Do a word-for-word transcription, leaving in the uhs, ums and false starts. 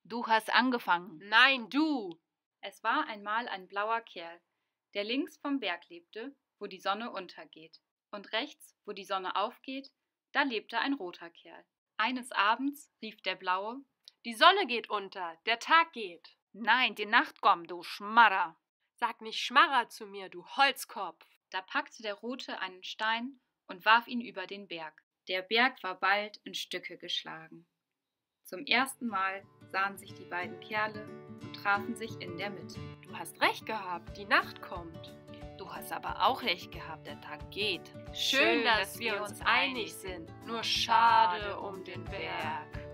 Du hast angefangen. Nein, du! Es war einmal ein blauer Kerl, der links vom Berg lebte, wo die Sonne untergeht, und rechts, wo die Sonne aufgeht, da lebte ein roter Kerl. Eines Abends rief der Blaue: Die Sonne geht unter, der Tag geht. Nein, die Nacht kommt, du Schmarrer. Sag nicht Schmarrer zu mir, du Holzkopf. Da packte der Rote einen Stein und warf ihn über den Berg. Der Berg war bald in Stücke geschlagen. Zum ersten Mal sahen sich die beiden Kerle und trafen sich in der Mitte. Du hast recht gehabt, die Nacht kommt. Du hast aber auch recht gehabt, der Tag geht. Schön, dass wir uns einig sind, nur schade um den Berg.